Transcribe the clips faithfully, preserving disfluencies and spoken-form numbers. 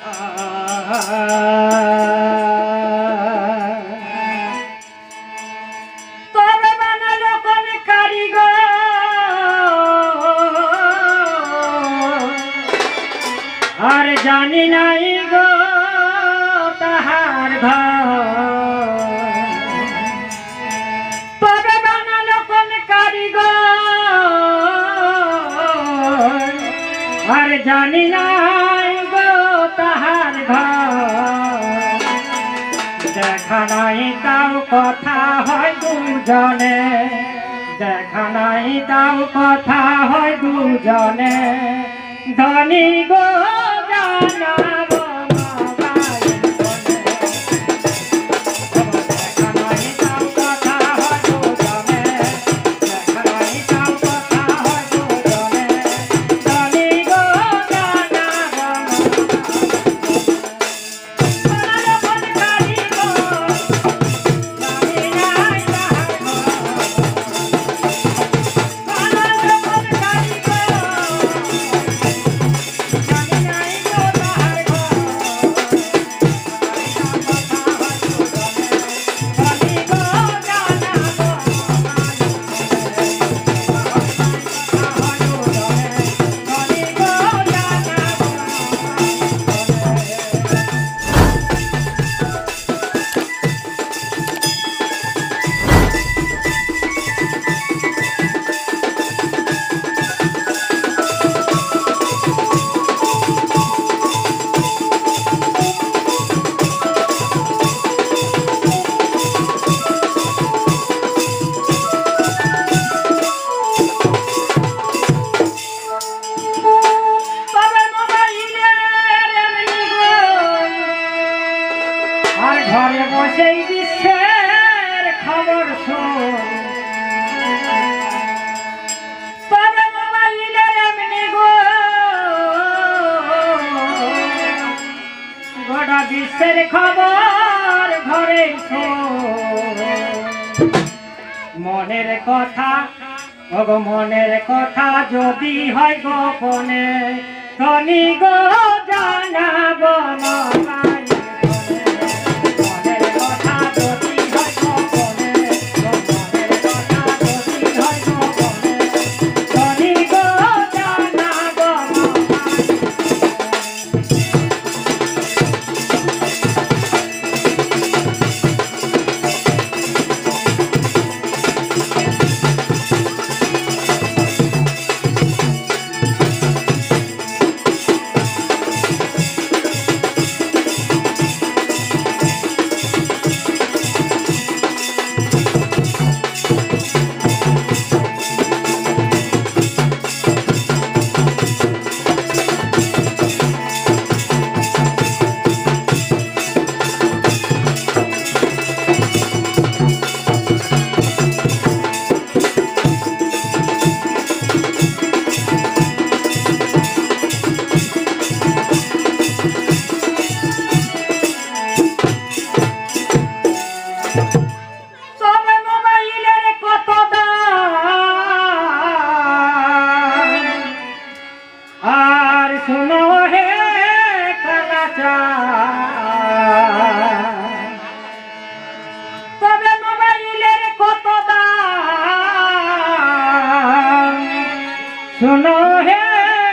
তবে বানালো কোন কারিগর আর জানি নাই গো তাহার ঘর তবে বানালো কোন কারিগর আর জানি নাই গো তাহার ঘর দেখা নাই তাও কথা হয় দুজনে দেখা নাই তাও কথা হয় দুজনে ধনী গো জানাবো ঘরে বসেই বিশ্বের খবর শোন তবে মোবাইলে এমনি গো গোটা বিশ্বের খবর ঘরে শোন মনের কথা ওগো মনের কথা যদি হয় গোপনে ধনী গো জানাবো মোবাইল তবে মোবাইলের কত দাম শোনো হে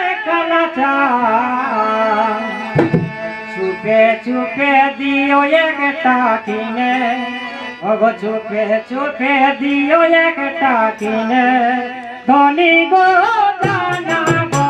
কালাচার চুপে চুপে দিও একটা কিনে ওগো চুপে চুপে দিও একটা কিনে ধনী গো জানাবো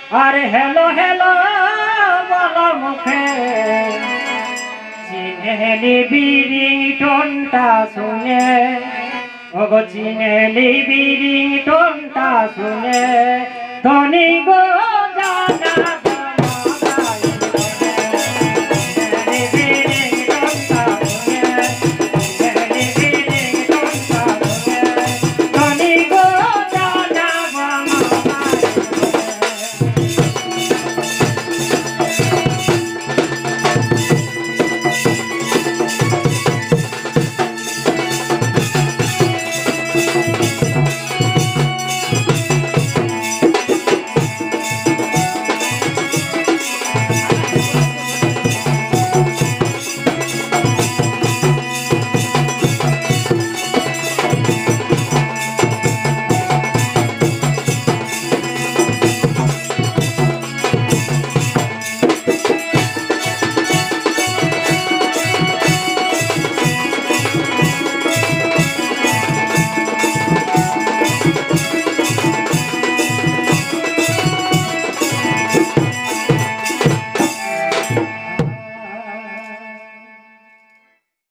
আর হেলো হেলো বলো মুখে চিনে নিবি রিংটোনটা শুনে ওগো চিনে নিবি রিংটোনটা শুনে ধনী গো